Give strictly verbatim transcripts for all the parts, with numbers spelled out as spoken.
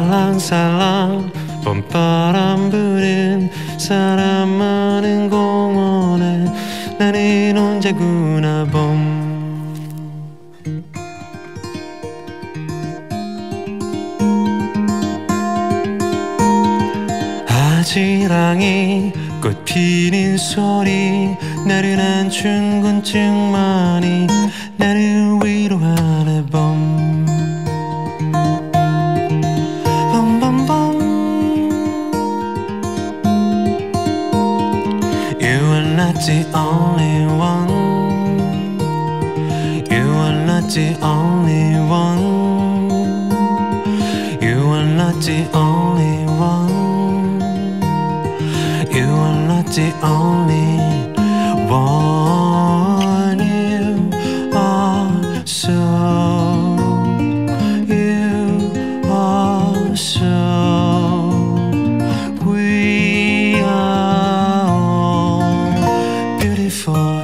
살랑살랑 봄바람 부는 사람 많은 공원에 나는 혼자구나 봄. 아지랑이 꽃 피는 소리 나른한 충곤증만이 나를 위로하네 봄. 봄봄봄 You are not the only one. You are not the only one. You are not the only one. You are not the only one. You are so, you are so, we are all beautiful.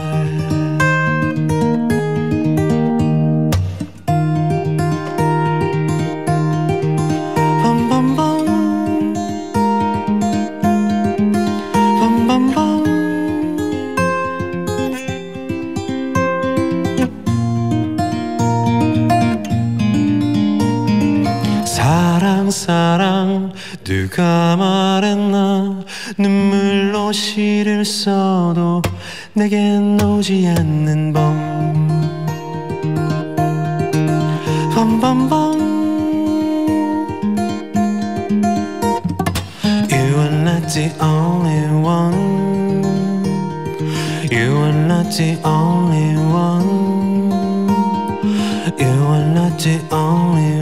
사랑 사랑 누가 말했나 눈물로 시를 써도 내겐 오지 않는 봄. 봄봄봄 You are not the only one. You are not the only one. You are not the only one.